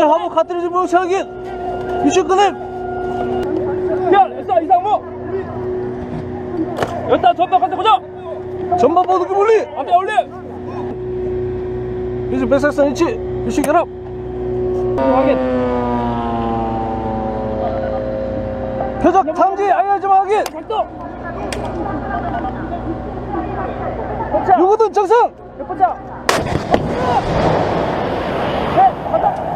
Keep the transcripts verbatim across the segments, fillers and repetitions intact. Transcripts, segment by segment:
미션 화보 카트리지 무용치 확인. 미션 끝냄. 별 에스 이상무 연타 전방 컨택 고정. 전방 보드기 분리. 앞에 올림. 미션 백사십삼 인치. 미션 결합. 확인. 표적 탐지 알려줌 확인. 작동. 요거든 정상. 몇 번째? 네, 간다.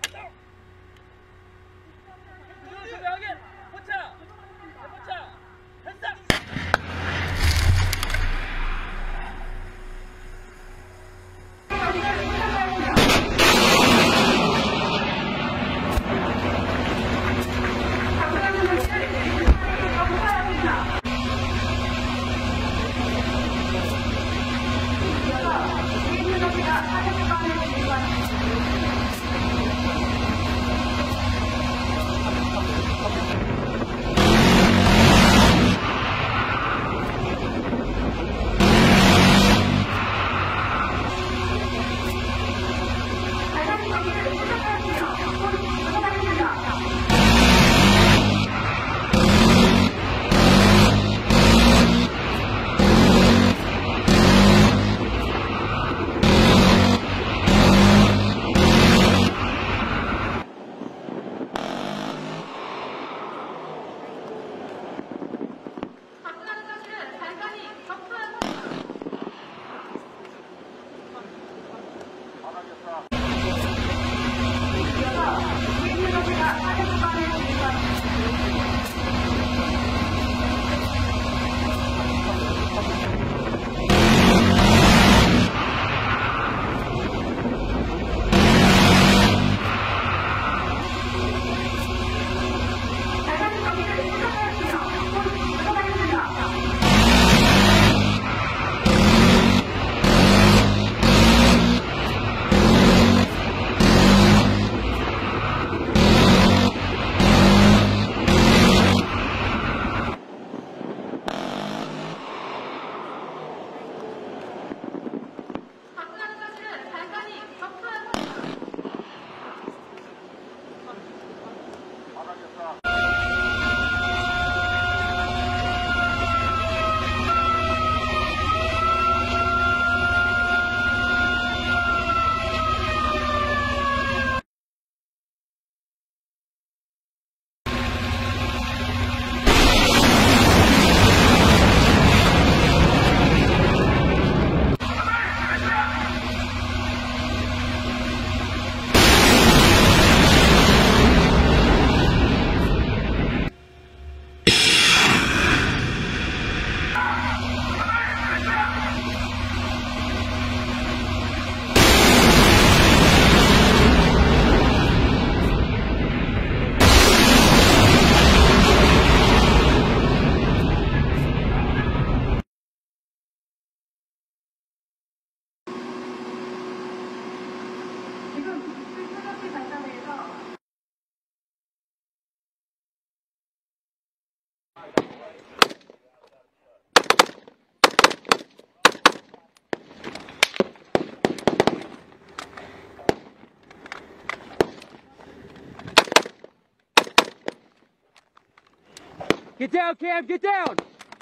Get down, Cam, get down!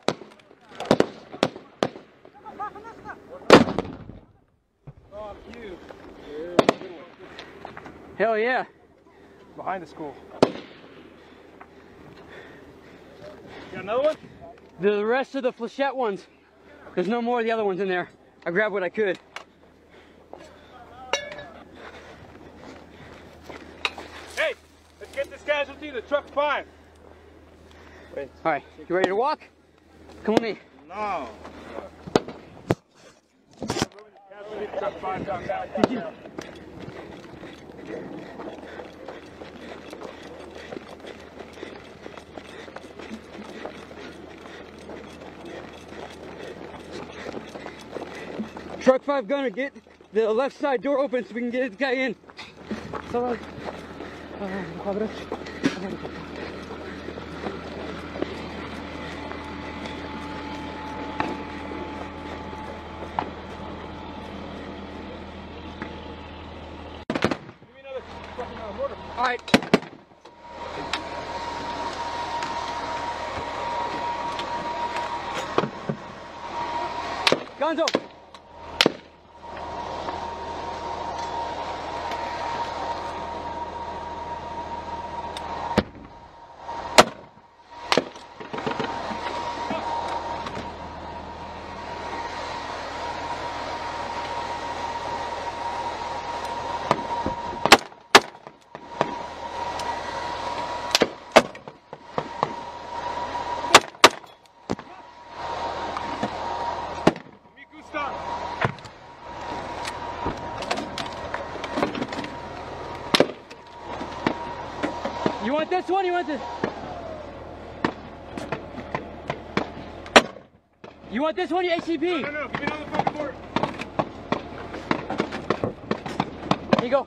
Oh, you. Hell yeah. Behind the school. Got another one? The rest of the flechette ones. There's no more of the other ones in there. I grabbed what I could. Hey, let's get this casualty to truck five. Wait. All right, you ready to walk? Come with me. No. Truck five down, down, down, down. Truck five gunner, get the left side door open so we can get this guy in. Give me another fucking All right. Gonzo. You want this one? You want this? You want this one, you H C P? No, no, no. Give me another fucking board. Here you go.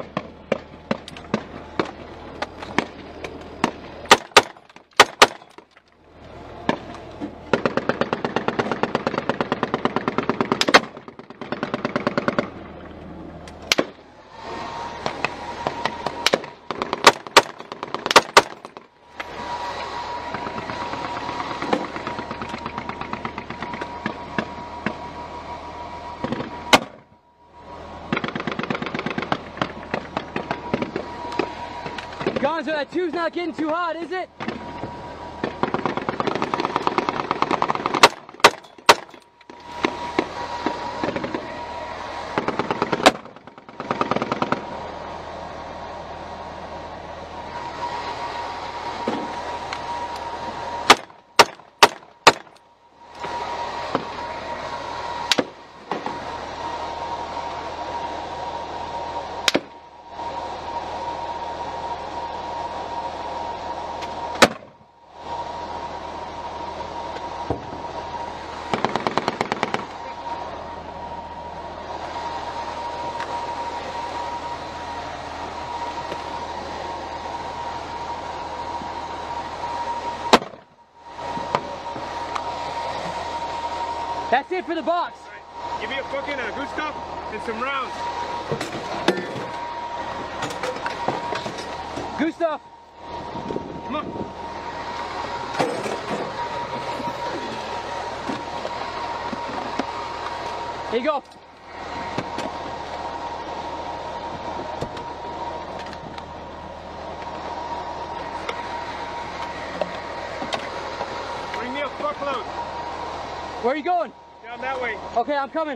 Gonzo, that two's not getting too hot, is it? That's it for the box. Right. Give me a fucking uh, Gustav and some rounds. Gustav. Come on. Here you go. Bring me a fuckload. Where are you going? Down that way. Okay, I'm coming.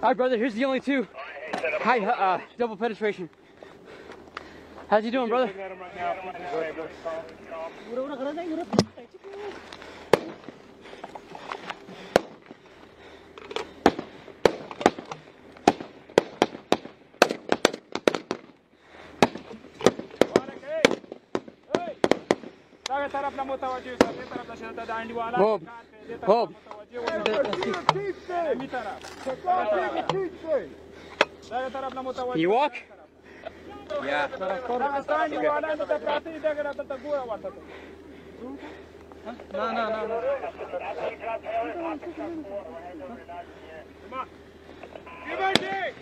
Alright, brother, here's the only two. Hi, uh, double penetration. How's you doing, brother? Hold. Hold. Can you walk? Yeah. No, no, no, no. Come on. Give her Jake.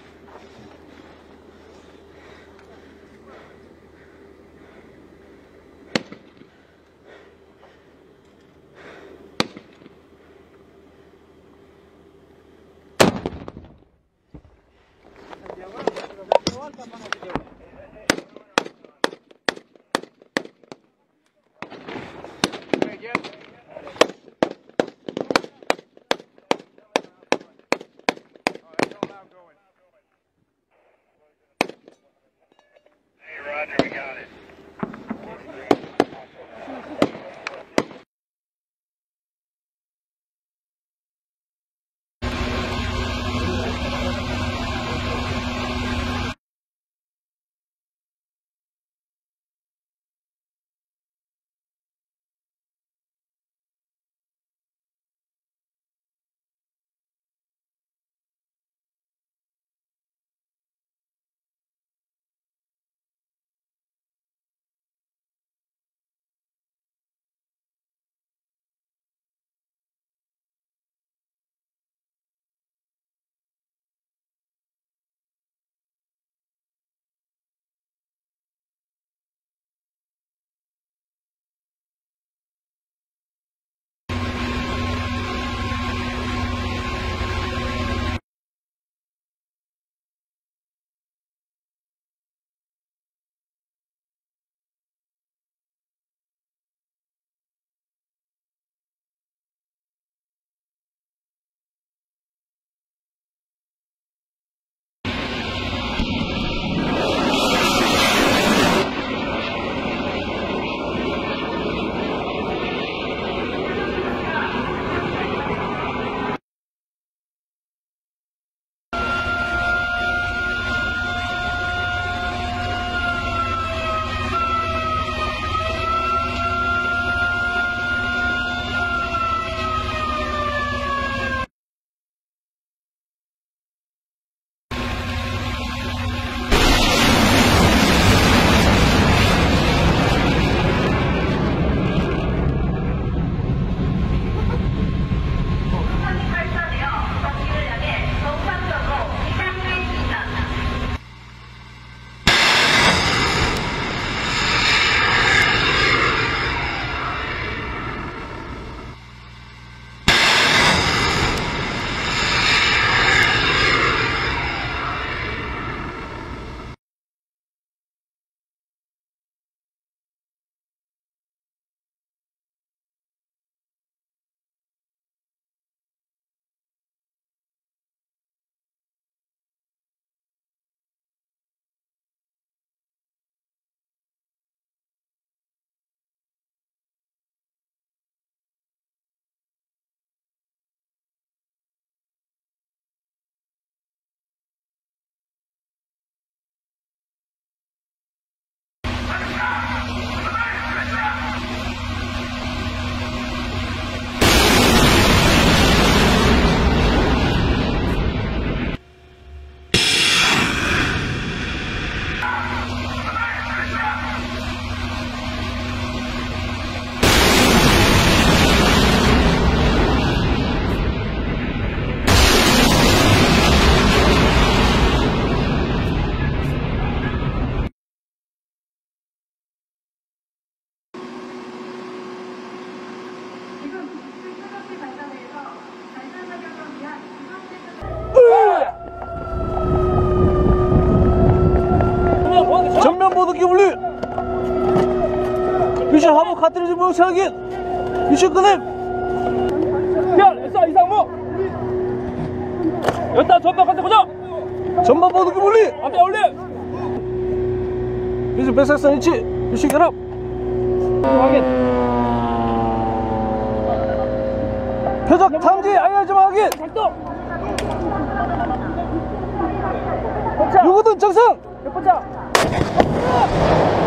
Roger, we got it. 미션 하부 카트리지 무역차 확인. 미션 끊임. 야, 에스아 이상무. 여기다 전방 컨택 고정. 전방 보도기 분리. 앞에 올려. 비전 백사선 위치. 미션 결합. 확인. 표적 탐지 아이아점 확인. 작동. 요거든 정상. 몇 번째?